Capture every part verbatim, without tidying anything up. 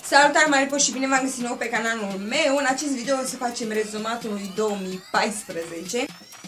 Salutare Maripo și bine v-am găsit nou pe canalul meu. În acest video o să facem rezumatul lui două mii paisprezece.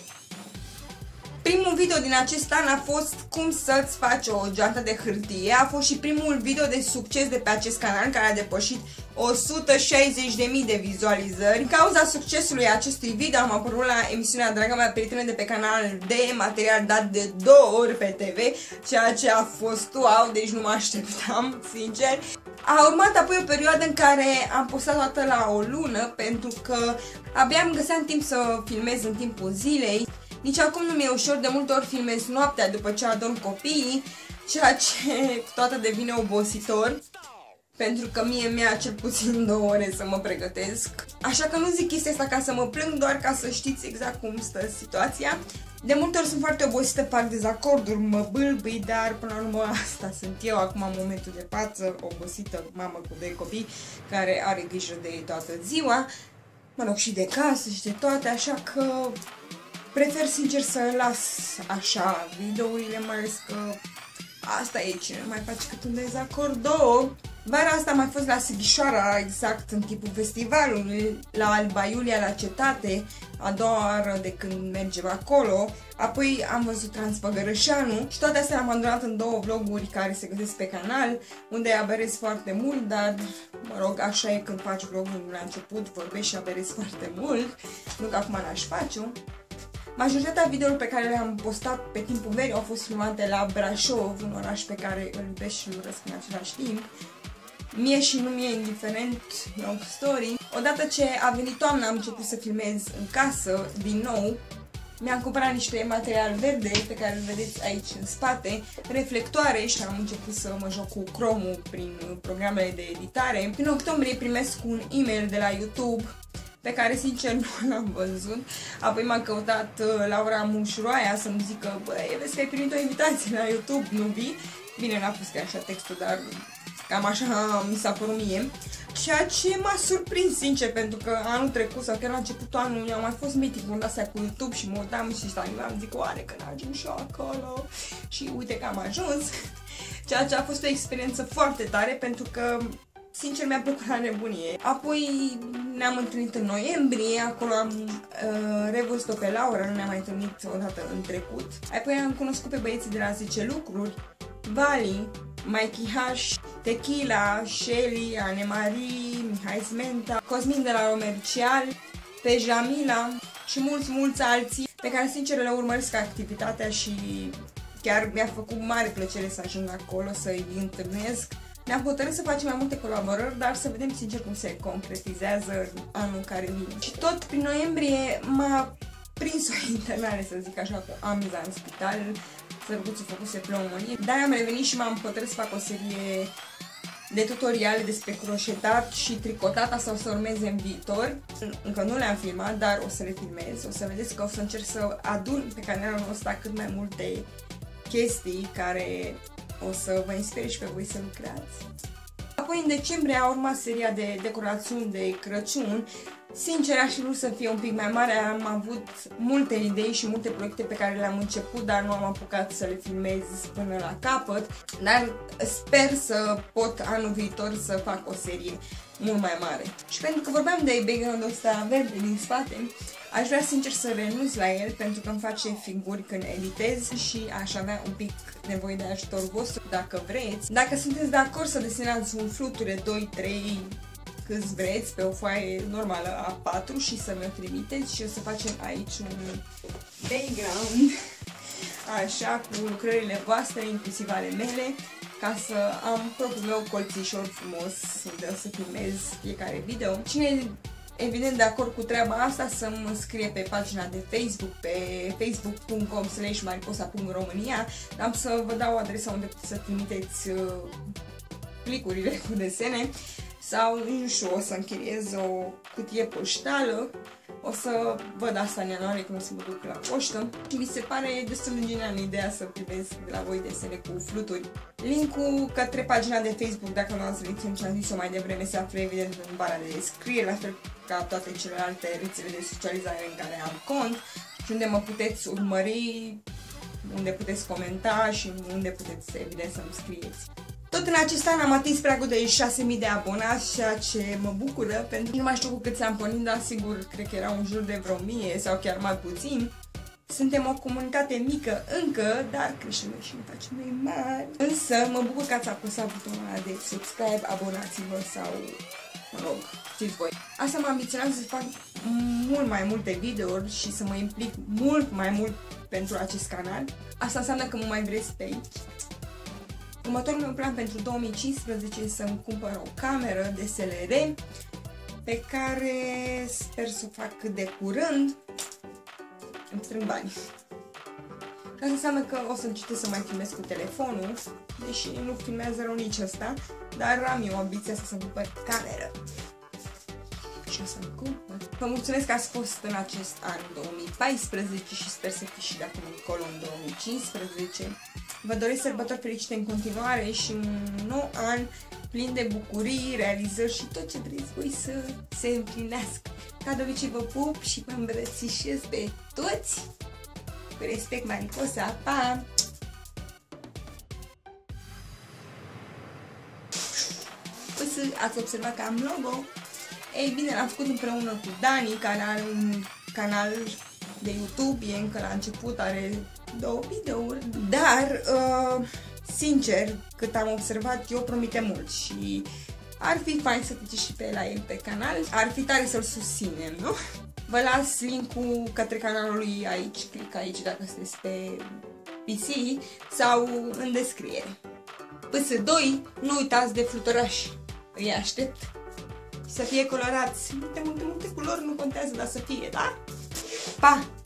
Primul video din acest an a fost cum să-ți faci o geantă de hârtie. A fost și primul video de succes de pe acest canal, care a depășit o sută șaizeci de mii de vizualizări. În cauza succesului acestui video am apărut la emisiunea Draga mea prietenă de pe canal de material dat de două ori pe T V, ceea ce a fost wow, deci nu mă așteptam, sincer. A urmat apoi o perioadă în care am postat toată la o lună, pentru că abia îmi găseam timp să filmez în timpul zilei. Nici acum nu mi-e ușor, de multe ori filmez noaptea după ce adorm copiii, ceea ce toată devine obositor, pentru că mie mi-a cel puțin două ore să mă pregătesc. Așa că nu zic chestia asta ca să mă plâng, doar ca să știți exact cum stă situația. De multe ori sunt foarte obosită, fac dezacorduri, mă bâlbâi, dar până la urmă asta sunt eu acum în momentul de față, obosită mamă cu doi copii care are grijă de ei toată ziua, mă rog, și de casă și de toate, așa că prefer sincer să las așa videourile, mai ales că asta e, cine mai face cât un dezacord, două. Vara asta am mai fost la Sighișoara, exact în timpul festivalului, la Alba Iulia, la Cetate, a doua oară de când mergem acolo. Apoi am văzut Transfăgărășanu și toate astea am adunat în două vloguri care se găsesc pe canal, unde aberez foarte mult, dar, mă rog, așa e când faci vlogul la început, vorbești și aberezi foarte mult, nu că acum n-aș face-o. Majoritatea videourilor pe care le-am postat pe timpul verii au fost filmate la Brașov, un oraș pe care îl iubesc și îl urăsc în același timp. Mie și nu mi-e indiferent, long story. Odată ce a venit toamna am început să filmez în casă din nou. Mi-am cumpărat niște material verde pe care îl vedeți aici în spate, reflectoare, și am început să mă joc cu cromul prin programele de editare. În octombrie primesc un e-mail de la YouTube pe care sincer nu l-am văzut. Apoi m-a căutat uh, Laura Mușroaia să-mi zică: băi, vezi că ai primit o invitație la YouTube, nu vii? Bine, n-a fost chiar așa textul, dar cam așa mi s-a părut mie. Ceea ce m-a surprins, sincer, pentru că anul trecut sau chiar la începutul anului au mai fost meeting-uri astea cu YouTube și mă uitam și staniam, zic, oare că n-ajung și eu acolo? Și uite că am ajuns. Ceea ce a fost o experiență foarte tare, pentru că sincer mi-a plăcut la nebunie. Apoi ne-am întâlnit în noiembrie, acolo am uh, revăzut-o pe Laura, nu ne-am mai întâlnit odată în trecut. Apoi am cunoscut pe băieții de la zece lucruri, Vali, Mikey H, Tequila, Shelly, Anemarie, Mihai Smenta, Cosmin de la Romercial, pe Jamila și mulți, mulți alții pe care sincer le urmăresc activitatea și chiar mi-a făcut mare plăcere să ajung acolo, să-i întâlnesc. Ne-am hotărât să facem mai multe colaborări, dar să vedem sincer cum se concretizează anul care vine. Și tot prin noiembrie m-a prins o internare, să zic așa, cu amza în spital, sărbuțul făcuse pneumonie. Dar am revenit și m-am hotărât să fac o serie de tutoriale despre croșetat și tricotat, asta o să urmeze în viitor. Încă nu le-am filmat, dar o să le filmez. O să vedeți că o să încerc să adun pe canalul ăsta cât mai multe chestii care o să vă inspire și pe voi să lucrați. Apoi în decembrie a urmat seria de decorațiuni de Crăciun. Sincer, aș fi vrut să fie un pic mai mare, am avut multe idei și multe proiecte pe care le-am început, dar nu am apucat să le filmez până la capăt. Dar sper să pot anul viitor să fac o serie mult mai mare. Și pentru că vorbeam de background-ul ăsta verde din spate, aș vrea sincer să renunț la el, pentru că îmi face figuri când editez și aș avea un pic nevoie de ajutor vostru dacă vreți. Dacă sunteți de acord să desenați un fluture doi trei câți vreți pe o foaie normală A patru și să mi-o trimiteți și o să facem aici un background așa cu lucrările voastre, inclusiv ale mele, ca să am propriul meu colțișor frumos unde o să filmez fiecare video. Cine e evident de acord cu treaba asta, să mă scrie pe pagina de Facebook, pe facebook punct com slash mariposa punct românia. Am să vă dau adresa unde puteți să trimiteți uh, plicurile cu desene, sau, nu știu, o să închiriez o cutie poștală. O să văd asta în ianuarie când o să mă duc la poștă. Și mi se pare destul de genială ideea să primesc de la voi desene cu fluturi. Linkul către pagina de Facebook, dacă nu ați venit, ce am zis-o mai devreme, se află evident în bara de descriere, la fel ca toate celelalte rețele de socializare în care am cont și unde mă puteți urmări, unde puteți comenta și unde puteți, evident, să-mi scrieți. Tot în acest an am atins pragul de șase mii de abonați, ceea ce mă bucură, pentru că nu mai știu cu cât am pornit, dar sigur, cred că era în jur de vreo mie sau chiar mai puțin. Suntem o comunitate mică încă, dar creștem și ne facem mai mari. Însă mă bucur că ați apăsat butonul ăla de subscribe, abonați-vă sau, mă rog, știți voi. Asta m-a ambiționat să fac mult mai multe videouri și să mă implic mult mai mult pentru acest canal. Asta înseamnă că mă mai vreți pe aici. Următorul meu plan pentru două mii cincisprezece este să-mi cumpăr o cameră D S L R pe care sper să o fac cât de curând. Îmi strâng bani. Asta înseamnă că o să încetez să mai filmez cu telefonul, deși nu filmează rău nici ăsta, dar am eu ambiția să să-mi cumpăr cameră. Și o să-mi cumpăr. Vă mulțumesc că ați fost în acest an două mii paisprezece și sper să fiți și de acum încolo în două mii cincisprezece. Vă doresc sărbători fericite în continuare și un nou an plin de bucurii, realizări și tot ce vreți voi să se împlinească. Ca de obicei vă pup și vă îmbrățișez pe toți. Cu respect, Mariposa, pa! Păi ați observat că am logo? Ei bine, l-am făcut împreună cu Dani, care are un canal de YouTube, e încă la început, are două videouri, dar, uh, sincer, cât am observat, eu promite mult și ar fi fain să fiți și pe la el pe canal, ar fi tare să-l susținem, nu? Vă las link-ul către canalul lui aici, click aici dacă sunteți pe P C sau în descriere. P S doi, nu uitați de fluturași, îi aștept. Să fie colorați, multe, multe, multe culori, nu contează, dar să fie, da? Pa!